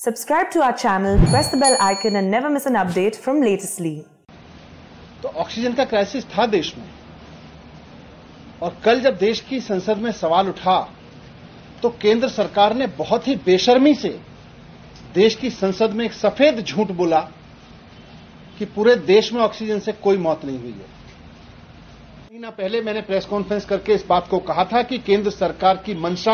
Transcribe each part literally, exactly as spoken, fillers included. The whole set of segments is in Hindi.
Subscribe to our channel, press the bell icon and never miss an update from Latestly. तो ऑक्सीजन का क्राइसिस था देश में, और कल जब देश की संसद में सवाल उठा तो केंद्र सरकार ने बहुत ही बेशर्मी से देश की संसद में एक सफेद झूठ बोला कि पूरे देश में ऑक्सीजन से कोई मौत नहीं हुई है। महीना पहले मैंने प्रेस कॉन्फ्रेंस करके इस बात को कहा था कि केंद्र सरकार की मंशा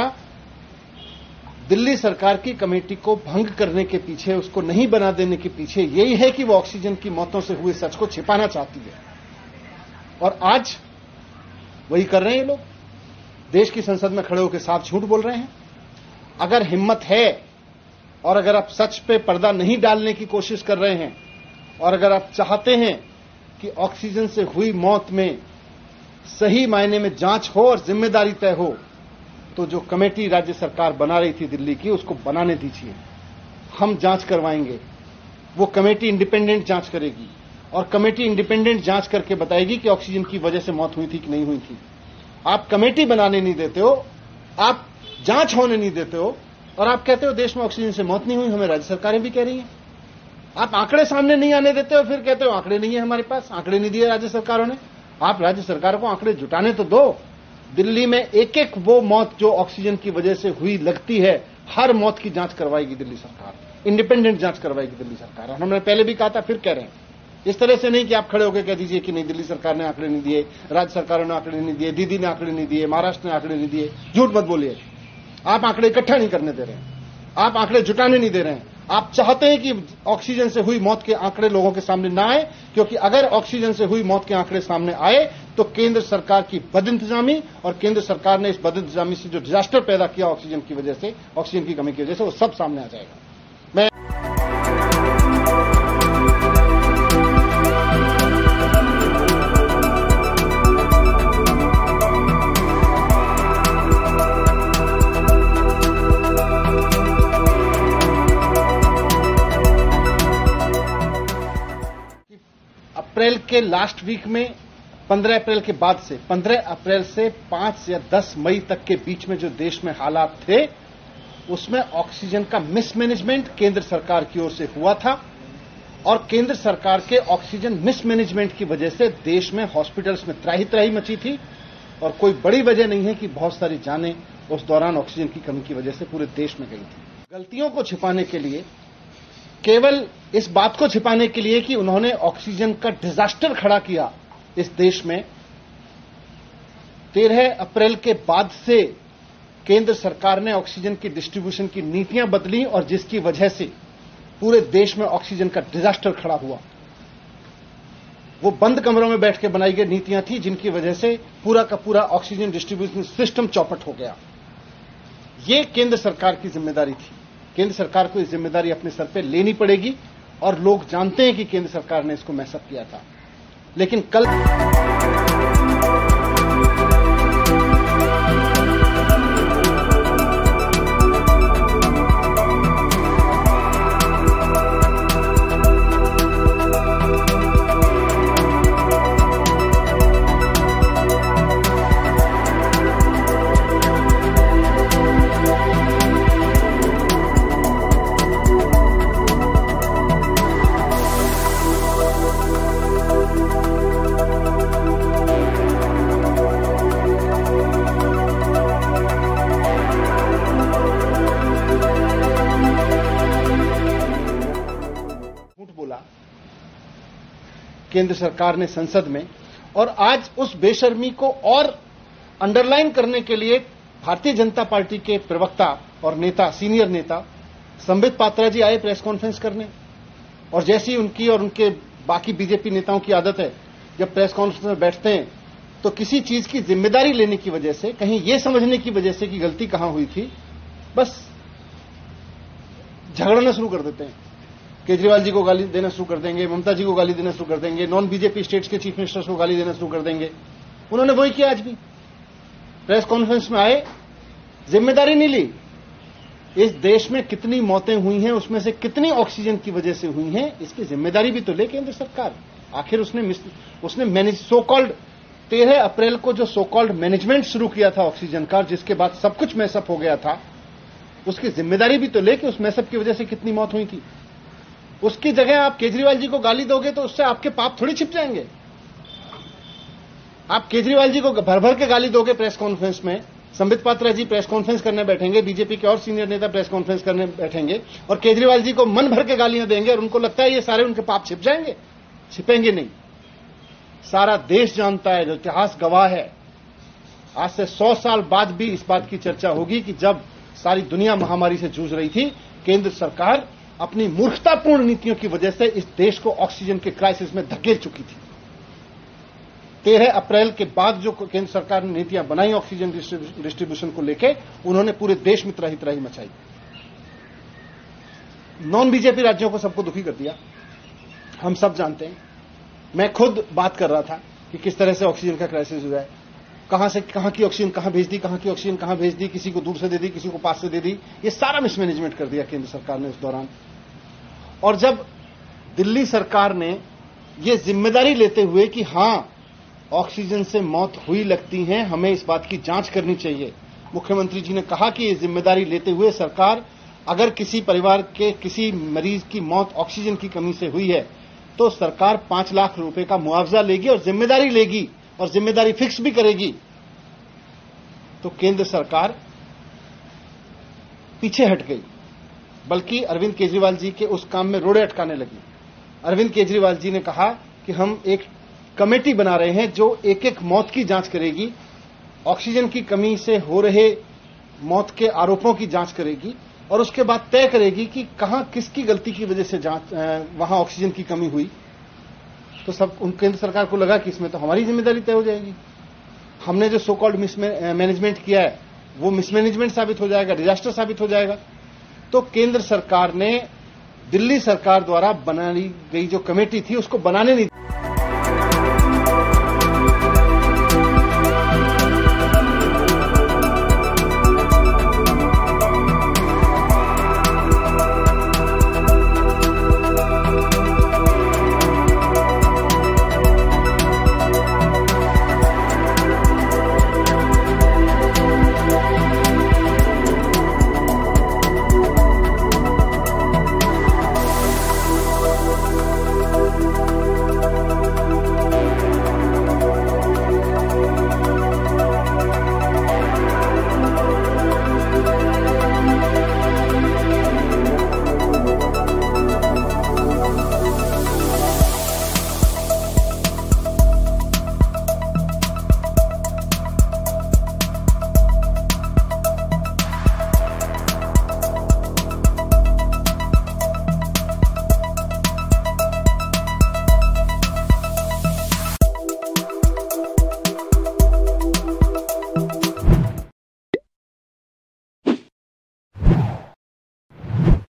दिल्ली सरकार की कमेटी को भंग करने के पीछे, उसको नहीं बना देने के पीछे यही है कि वो ऑक्सीजन की मौतों से हुए सच को छिपाना चाहती है, और आज वही कर रहे हैं ये लोग। देश की संसद में खड़े होकर साफ झूठ बोल रहे हैं। अगर हिम्मत है और अगर आप सच पे पर्दा नहीं डालने की कोशिश कर रहे हैं और अगर आप चाहते हैं कि ऑक्सीजन से हुई मौत में सही मायने में जांच हो और जिम्मेदारी तय हो, तो जो कमेटी राज्य सरकार बना रही थी दिल्ली की, उसको बनाने दीजिए। हम जांच करवाएंगे, वो कमेटी इंडिपेंडेंट जांच करेगी और कमेटी इंडिपेंडेंट जांच करके बताएगी कि ऑक्सीजन की वजह से मौत हुई थी कि नहीं हुई थी। आप कमेटी बनाने नहीं देते हो, आप जांच होने नहीं देते हो, और आप कहते हो देश में ऑक्सीजन से मौत नहीं हुई। हमें राज्य सरकारें भी कह रही हैं। आप आंकड़े सामने नहीं आने देते हो, फिर कहते हो आंकड़े नहीं है हमारे पास, आंकड़े नहीं दिए राज्य सरकारों ने। आप राज्य सरकारों को आंकड़े जुटाने तो दो। दिल्ली में एक एक वो मौत जो ऑक्सीजन की वजह से हुई लगती है, हर मौत की जांच करवाएगी दिल्ली सरकार, इंडिपेंडेंट जांच करवाएगी दिल्ली सरकार। और हमने पहले भी कहा था, फिर कह रहे हैं, इस तरह से नहीं कि आप खड़े होकर कह दीजिए कि नहीं दिल्ली सरकार ने आंकड़े नहीं दिए, राज्य सरकारों ने आंकड़े नहीं दिए, दीदी ने आंकड़े नहीं दिए, महाराष्ट्र ने आंकड़े नहीं दिए। झूठ मत बोलिए। आप आंकड़े इकट्ठा नहीं करने दे रहे हैं, आप आंकड़े जुटाने नहीं दे रहे हैं। आप चाहते हैं कि ऑक्सीजन से हुई मौत के आंकड़े लोगों के सामने ना आए, क्योंकि अगर ऑक्सीजन से हुई मौत के आंकड़े सामने आए तो केंद्र सरकार की बदइंतजामी, और केंद्र सरकार ने इस बदइंतजामी से जो डिजास्टर पैदा किया ऑक्सीजन की वजह से, ऑक्सीजन की कमी की वजह से, वो सब सामने आ जाएगा। मैं अप्रैल के लास्ट वीक में, पंद्रह अप्रैल के बाद से, पंद्रह अप्रैल से पांच या दस मई तक के बीच में जो देश में हालात थे, उसमें ऑक्सीजन का मिसमैनेजमेंट केंद्र सरकार की ओर से हुआ था, और केंद्र सरकार के ऑक्सीजन मिसमैनेजमेंट की वजह से देश में हॉस्पिटल्स में त्राही त्राही मची थी, और कोई बड़ी वजह नहीं है कि बहुत सारी जानें उस दौरान ऑक्सीजन की कमी की वजह से पूरे देश में गई थी। गलतियों को छिपाने के लिए, केवल इस बात को छिपाने के लिए कि उन्होंने ऑक्सीजन का डिजास्टर खड़ा किया इस देश में, तेरह अप्रैल के बाद से केंद्र सरकार ने ऑक्सीजन की डिस्ट्रीब्यूशन की नीतियां बदली, और जिसकी वजह से पूरे देश में ऑक्सीजन का डिजास्टर खड़ा हुआ। वो बंद कमरों में बैठ के बनाई गई नीतियां थी, जिनकी वजह से पूरा का पूरा ऑक्सीजन डिस्ट्रीब्यूशन सिस्टम चौपट हो गया। ये केंद्र सरकार की जिम्मेदारी थी। केंद्र सरकार को इस जिम्मेदारी अपने सर पे लेनी पड़ेगी, और लोग जानते हैं कि केंद्र सरकार ने इसको मैसअप किया था। लेकिन कल केंद्र सरकार ने संसद में, और आज उस बेशर्मी को और अंडरलाइन करने के लिए भारतीय जनता पार्टी के प्रवक्ता और नेता, सीनियर नेता संबित पात्रा जी आए प्रेस कॉन्फ्रेंस करने, और जैसी उनकी और उनके बाकी बीजेपी नेताओं की आदत है, जब प्रेस कॉन्फ्रेंस में बैठते हैं तो किसी चीज की जिम्मेदारी लेने की वजह से, कहीं यह समझने की वजह से कि गलती कहां हुई थी, बस झगड़ना शुरू कर देते हैं। केजरीवाल जी को गाली देना शुरू कर देंगे, ममता जी को गाली देना शुरू कर देंगे, नॉन बीजेपी स्टेट्स के चीफ मिनिस्टर्स को गाली देना शुरू कर देंगे। उन्होंने वही किया। आज भी प्रेस कॉन्फ्रेंस में आए, जिम्मेदारी नहीं ली। इस देश में कितनी मौतें हुई हैं, उसमें से कितनी ऑक्सीजन की वजह से हुई हैं, इसकी जिम्मेदारी भी तो ले केंद्र सरकार। आखिर उसने उसने मैनेज सो कॉल्ड तेरह अप्रैल को जो सो कॉल्ड मैनेजमेंट शुरू किया था ऑक्सीजन का, जिसके बाद सब कुछ मैसअप हो गया था, उसकी जिम्मेदारी भी तो ले कि उस मैसअप की वजह से कितनी मौत हुई थी। उसकी जगह आप केजरीवाल जी को गाली दोगे तो उससे आपके पाप थोड़ी छिप जाएंगे। आप केजरीवाल जी को भर भर के गाली दोगे प्रेस कॉन्फ्रेंस में, संबित पात्रा जी प्रेस कॉन्फ्रेंस करने बैठेंगे, बीजेपी के और सीनियर नेता प्रेस कॉन्फ्रेंस करने बैठेंगे और केजरीवाल जी को मन भर के गालियां देंगे और उनको लगता है ये सारे उनके पाप छिप जाएंगे। छिपेंगे नहीं। सारा देश जानता है, जो इतिहास गवाह है, आज से सौ साल बाद भी इस बात की चर्चा होगी कि जब सारी दुनिया महामारी से जूझ रही थी, केंद्र सरकार अपनी मूर्खतापूर्ण नीतियों की वजह से इस देश को ऑक्सीजन के क्राइसिस में धकेल चुकी थी। तेरह अप्रैल के बाद जो केंद्र सरकार ने नीतियां बनाई ऑक्सीजन डिस्ट्रीब्यूशन को लेकर, उन्होंने पूरे देश में त्राही त्राही मचाई। नॉन बीजेपी राज्यों को सबको दुखी कर दिया, हम सब जानते हैं। मैं खुद बात कर रहा था कि किस तरह से ऑक्सीजन का क्राइसिस हुआ है, कहां से कहां की ऑक्सीजन कहां भेज दी, कहां की ऑक्सीजन कहां भेज दी, किसी को दूर से दे दी, किसी को पास से दे दी। ये सारा मिसमैनेजमेंट कर दिया केंद्र सरकार ने उस दौरान। और जब दिल्ली सरकार ने ये जिम्मेदारी लेते हुए कि हां ऑक्सीजन से मौत हुई लगती है, हमें इस बात की जांच करनी चाहिए, मुख्यमंत्री जी ने कहा कि ये जिम्मेदारी लेते हुए सरकार अगर किसी परिवार के किसी मरीज की मौत ऑक्सीजन की कमी से हुई है तो सरकार पांच लाख रुपए का मुआवजा लेगी और जिम्मेदारी लेगी और जिम्मेदारी फिक्स भी करेगी। तो केंद्र सरकार पीछे हट गई, बल्कि अरविंद केजरीवाल जी के उस काम में रोड़े अटकाने लगी। अरविंद केजरीवाल जी ने कहा कि हम एक कमेटी बना रहे हैं जो एक एक मौत की जांच करेगी, ऑक्सीजन की कमी से हो रहे मौत के आरोपों की जांच करेगी और उसके बाद तय करेगी कि कहां किसकी गलती की वजह से जांच वहां ऑक्सीजन की कमी हुई। तो सब उन केंद्र सरकार को लगा कि इसमें तो हमारी जिम्मेदारी तय हो जाएगी, हमने जो सो कॉल्ड मिसमैनेजमेंट किया है वो मिसमैनेजमेंट साबित हो जाएगा, डिजास्टर साबित हो जाएगा। तो केंद्र सरकार ने दिल्ली सरकार द्वारा बनाई गई जो कमेटी थी उसको बनाने नहीं